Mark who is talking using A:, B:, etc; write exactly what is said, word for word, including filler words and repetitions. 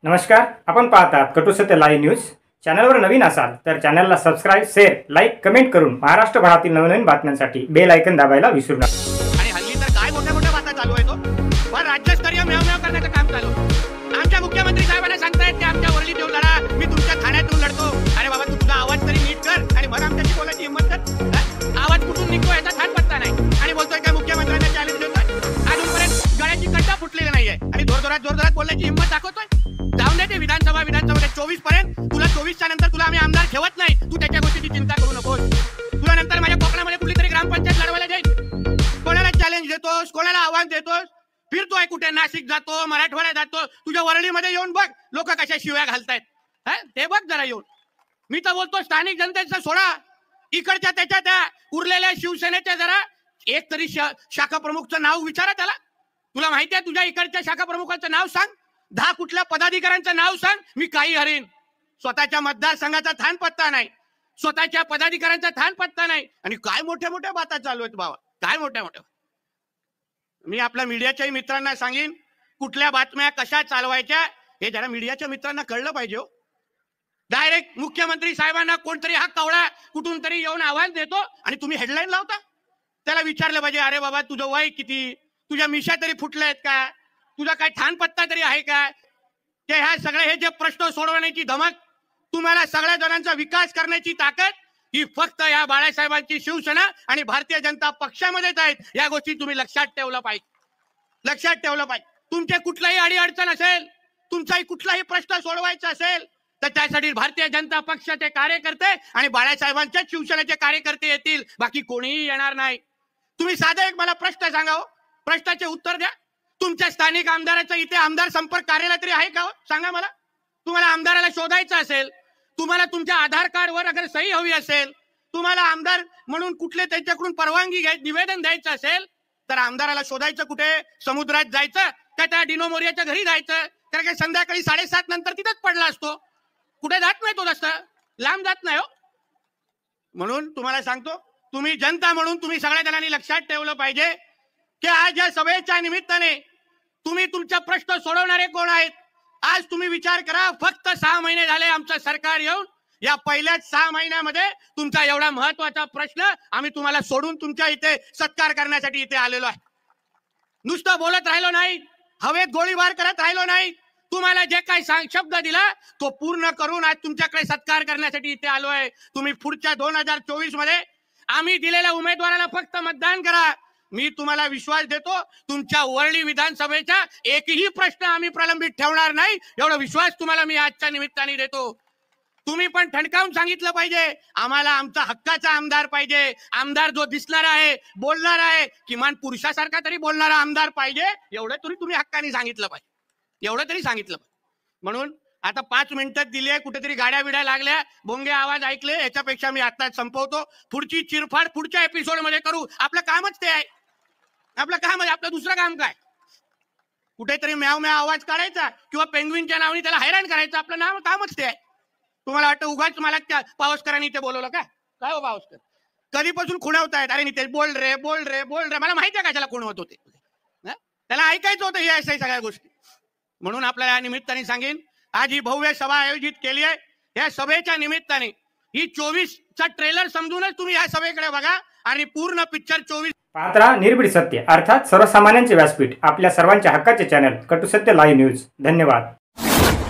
A: नमस्कार, आपण पाहतात कटुसत्य लाईव्ह न्यूज। चॅनलवर नवीन असाल तर चॅनलला सबस्क्राइब, शेअर, लाईक, कमेंट करून महाराष्ट्रभरातील नवनवीन बातम्यांसाठी बेल आयकॉन दाबायला विसरू नका।
B: आणि हल्ली तर काय मोठ्या मोठ्या बाता चालू आहे तो पण राज्यस्तरीय मेवमेव करण्याचं काम चालू आहे। आमच्या मुख्यमंत्री साहेबांना सांगतायत की आमच्या वरली देऊन लढा, मी तुमच्या ठाण्यातून लढतो। अरे बाबा, तू तुझा आवाज तरी नीट कर आणि मग आमच्याशी बोलायची हिंमत कर। आवाज कुठून निघतो याचा थाट पत्ता नाही आणि बोलतोय काय मुख्यमंत्र्यांना चॅलेंज देतोय। अजूनपर्यंत गळ्याची कंटा फुटलेली नाहीये आणि जोरजोरात जोरजोरात बोलण्याची हिंमत दाखवतोय। जाऊन दे ते विधानसभा विधानसभा चोवीस पर्यंत, तुला चोवीसच्या नंतर तुला आम्ही आमदार ठेवत नाही। तू त्याच्या गोष्टीची चिंता करू नकोस। तुला नंतर माझ्या कोकणामध्ये कुठली तरी ग्रामपंचायत लढवायला जाईल, कोणाला चॅलेंज देतोस, कोणाला आव्हान देतोस, फिरतोय कुठे, नाशिक जातो, मराठवाडा जातो, तुझ्या वरळीमध्ये येऊन बघ लोक कशा शिव्या घालतायत, ते बघ जरा येऊन। मी तर बोलतो स्थानिक जनतेचा सोडा, इकडच्या त्याच्या त्या उरलेल्या शिवसेनेच्या जरा एक तरी शाखा प्रमुखचं नाव विचारा त्याला। तुला माहिती आहे तुझ्या इकडच्या शाखा प्रमुखाचं नाव सांग, दहा कुठल्या पदाधिकाऱ्यांचं नाव सांग, मी काही हरेन। स्वतःच्या मतदारसंघाचा थान पत्ता नाही, स्वतःच्या पदाधिकाऱ्यांचा थान पत्ता नाही आणि काय मोठ्या मोठ्या बाता चालू आहेत बाबा, काय मोठ्या मोठ्या। मी आपल्या मीडियाच्याही मित्रांना सांगेन, कुठल्या बातम्या कशा चालवायच्या हे जरा मीडियाच्या मित्रांना कळलं पाहिजे हो। डायरेक्ट मुख्यमंत्री साहेबांना कोणतरी हा कवळा कुठून तरी येऊन आवाज देतो आणि तुम्ही हेडलाईन लावता। त्याला विचारलं पाहिजे, अरे बाबा तुझं वय किती, तुझ्या मिशा तरी फुटल्या आहेत का, तुझा काय ठाण पत्ता तरी आहे का। ते ह्या सगळे हे जे प्रश्न सोडवण्याची धमक, तुम्हाला सगळ्या जणांचा विकास करण्याची ताकद ही फक्त या बाळासाहेबांची शिवसेना आणि भारतीय जनता पक्षामध्येच आहेत। या गोष्टी तुम्ही लक्षात ठेवलं पाहिजे, लक्षात ठेवलं पाहिजे। तुमचे कुठलाही अडी अडचण असेल, तुमचाही कुठलाही प्रश्न सोडवायचा असेल तर त्यासाठी भारतीय जनता पक्षाचे कार्यकर्ते आणि बाळासाहेबांच्या शिवसेनेचे कार्यकर्ते येतील, बाकी कोणीही येणार नाही। तुम्ही साधा एक मला प्रश्न सांगा, प्रश्नाचे उत्तर द्या। तुमच्या स्थानिक आमदाराचं इथे आमदार संपर्क कार्यालय तरी आहे का हो? सांगा मला। तुम्हाला आमदाराला शोधायचं असेल, तुम्हाला तुमच्या आधार कार्डवर अगर सही हवी असेल, तुम्हाला आमदार म्हणून कुठले त्यांच्याकडून परवानगी घ्याय निवेदन द्यायचं असेल तर आमदाराला शोधायचं कुठे? समुद्रात जायचं का त्या डिनो मोरियाच्या घरी जायचं? कारण काय संध्याकाळी साडेसात नंतर तिथेच पडला असतो, कुठे जात नाही तो, जास्त लांब जात नाही हो। म्हणून तुम्हाला सांगतो, तुम्ही जनता म्हणून तुम्ही सगळ्या जणांनी लक्षात ठेवलं पाहिजे की आज या सभेच्या निमित्ताने तुम्ही तुमचा प्रश्न सोडवणारे कोण आहेत। आज तुम्ही विचार करा, फक्त सहा महिने झाले आमचं सरकार येऊन, या पहिल्याच सहा महिन्यामध्ये तुमचा एवढा महत्वाचा प्रश्न आम्ही तुम्हाला सोडून तुमच्या इथे सत्कार करण्यासाठी इथे आलेलो आहे। नुसतं बोलत राहिलो नाही, हवेत गोळीबार करत राहिलो नाही, तुम्हाला जे काही शब्द दिला तो पूर्ण करून आज तुमच्याकडे सत्कार करण्यासाठी इथे आलो आहे। तुम्ही पुढच्या दोन हजार चोवीस मध्ये आम्ही दिलेल्या उमेदवाराला फक्त मतदान करा। मी तुम्हाला विश्वास देतो, तुमच्या वरळी विधानसभेचा एकही प्रश्न आम्ही प्रलंबित ठेवणार नाही, एवढा विश्वास तुम्हाला मी आजच्या निमित्ताने देतो। तुम्ही पण ठणकावून सांगितलं पाहिजे, आम्हाला आमचा हक्काचा आमदार पाहिजे, आमदार जो दिसणार आहे, बोलणार आहे, किमान पुरुषासारखा तरी बोलणारा आमदार पाहिजे, एवढं तरी तुम्ही हक्काने सांगितलं पाहिजे, एवढं तरी सांगितलं पाहिजे। म्हणून आता पाच मिनिटात दिली आहे, कुठेतरी गाड्या बिड्या लागल्या, भोंगे आवाज ऐकले, याच्यापेक्षा मी आता संपवतो। पुढची चिरफाड पुढच्या एपिसोड मध्ये करू, आपलं कामच ते आहे, आपलं काम आहे। आपलं दुसरं काम काय? कुठेतरी म्याव म्याव आवाज काढायचा किंवा पेंग्विनच्या नावाने त्याला हैराण करायचं, आपलं नाव कामच ते आहे। तुम्हाला वाटतं उगाच मला त्या पावसकरांनी ते बोलवलं का? काय हो पावसकर, कधीपासून खुणवतायत, अरे नितेश बोल रे बोल रे बोल रे, मला माहिती आहे कशाला खुणवत होते, त्याला ऐकायचं होतं हे अशा सगळ्या गोष्टी। म्हणून आपल्याला या निमित्ताने सांगेन, आज ही भव्य सभा आयोजित केली आहे। या सभेच्या निमित्ताने ही चोवीस चा ट्रेलर समजूनच तुम्ही या सभेकडे बघा आणि पूर्ण पिक्चर चोवीस
A: पाहत राहा निर्भीड सत्य, अर्थात सर्वसामान्यांचे व्यासपीठ, आपल्या सर्वांच्या हक्काचे चॅनल कटुसत्य लाईव्ह न्यूज। धन्यवाद।